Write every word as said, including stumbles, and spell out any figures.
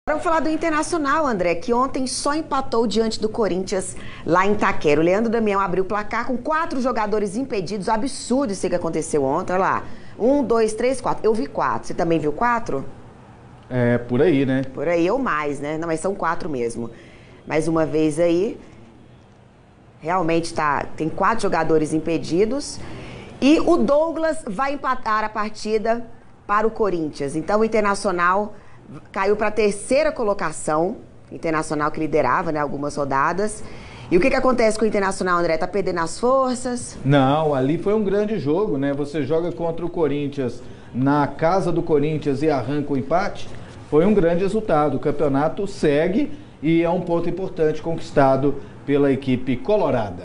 Vamos falar do Internacional, André, que ontem só empatou diante do Corinthians lá em Itaquera. O Leandro Damião abriu o placar com quatro jogadores impedidos. Absurdo isso que aconteceu ontem. Olha lá. Um, dois, três, quatro. Eu vi quatro. Você também viu quatro? É, por aí, né? Por aí ou mais, né? Não, mas são quatro mesmo. Mais uma vez aí, realmente tá, tem quatro jogadores impedidos. E o Douglas vai empatar a partida para o Corinthians. Então o Internacional caiu para a terceira colocação, Internacional que liderava, né, algumas rodadas. E o que, que acontece com o Internacional, André? Tá perdendo as forças? Não, ali foi um grande jogo, né? Você joga contra o Corinthians na casa do Corinthians e arranca o empate. Foi um grande resultado. O campeonato segue e é um ponto importante conquistado pela equipe colorada.